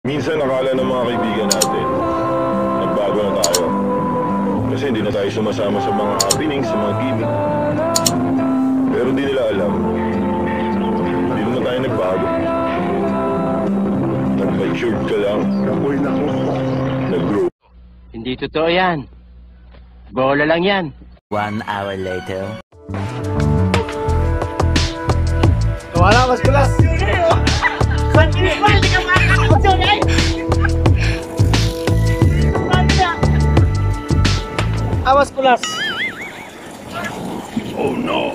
Minsan nakala ng mga kaibigan natin, nagbago na tayo. Kasi hindi na tayo sumasama sa mga happenings, sa mga gimmick. Pero di nila alam, hindi naman tayo nagbago. Nag-matured ka lang. Ako'y naku. Nag-grow. Hindi totoo yan. Bola lang yan. 1 hour later. Wala, mas kulas. Awas kulas. Oh no!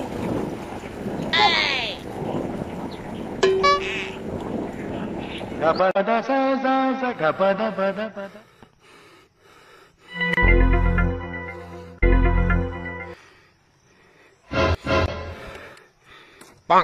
Gapada sa gapada pada pada. Bang!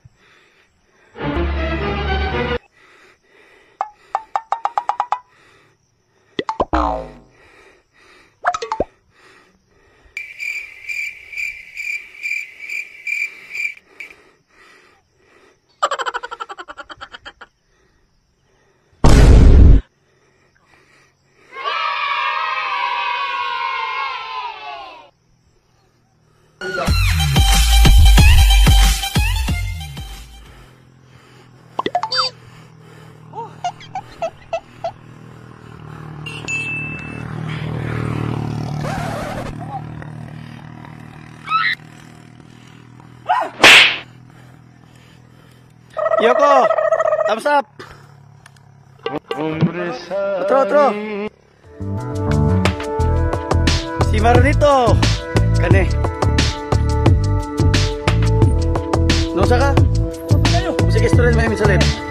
Yoko, thumbs up. Otro. Si Maronito. Kane. Nusa ka? Sige, story may misalit.